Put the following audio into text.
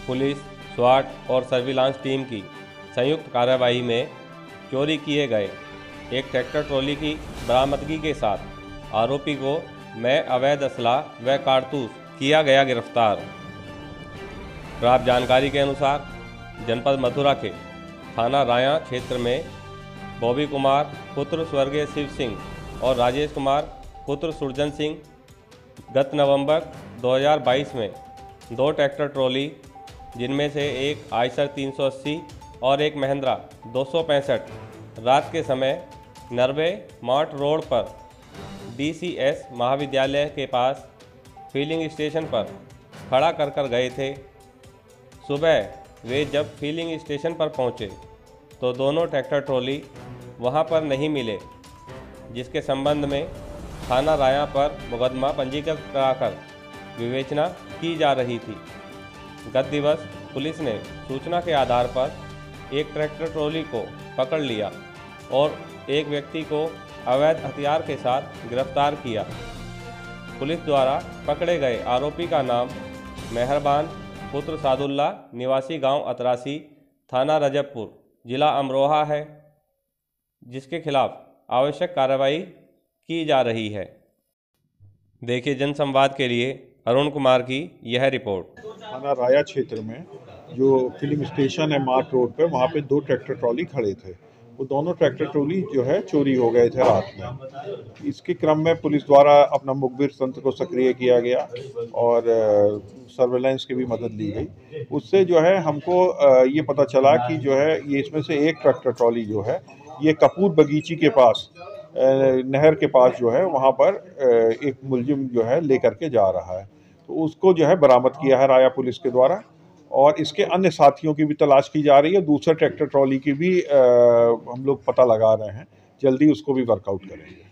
Police, स्वाट और surveillance team की संयुक्त कार्रवाई में चोरी किए गए एक ट्रैक्टर ट्रॉली की बरामदगी के साथ आरोपी को में अवैध असला व कारतूस किया गया गिरफ्तार। प्राप्त जानकारी के अनुसार जनपद मथुरा के थाना राया क्षेत्र में बॉबी कुमार पुत्र स्वर्गीय शिव सिंह और राजेश कुमार पुत्र सुरजन सिंह गत नवंबर 2022 में दो ट्रैक्टर ट्रॉली, जिनमें से एक आयशर 380 और एक महिंद्रा 265, रात के समय नरवे मार्ट रोड पर DCS महाविद्यालय के पास फिलिंग स्टेशन पर खड़ा कर गए थे। सुबह वे जब फिलिंग स्टेशन पर पहुंचे तो दोनों ट्रैक्टर ट्रॉली वहां पर नहीं मिले, जिसके संबंध में थाना राया पर मुकदमा पंजीकृत कराकर विवेचना की जा रही थी। गत दिवस पुलिस ने सूचना के आधार पर एक ट्रैक्टर ट्रॉली को पकड़ लिया और एक व्यक्ति को अवैध हथियार के साथ गिरफ्तार किया। पुलिस द्वारा पकड़े गए आरोपी का नाम मेहरबान पुत्र सादुल्ला निवासी गांव अतरासी, थाना रजबपुर, जिला अमरोहा है, जिसके खिलाफ आवश्यक कार्रवाई की जा रही है। देखिए जनसंवाद के लिए अरुण कुमार की यह रिपोर्ट। थाना राया क्षेत्र में जो फिलिंग स्टेशन है मार्ट रोड पर, वहाँ पे दो ट्रैक्टर ट्रॉली खड़े थे। वो दोनों ट्रैक्टर ट्रॉली जो है चोरी हो गए थे रात में। इसके क्रम में पुलिस द्वारा अपना मुखबिर तंत्र को सक्रिय किया गया और सर्वेलेंस की भी मदद ली गई। उससे जो है हमको ये पता चला कि जो है ये इसमें से एक ट्रैक्टर ट्रॉली जो है ये कपूर बगीची के पास नहर के पास जो है वहाँ पर एक मुलजिम जो है लेकर के जा रहा है। तो उसको जो है बरामद किया है राया पुलिस के द्वारा और इसके अन्य साथियों की भी तलाश की जा रही है। दूसरे ट्रैक्टर ट्रॉली की भी हम लोग पता लगा रहे हैं, जल्दी उसको भी वर्कआउट करेंगे।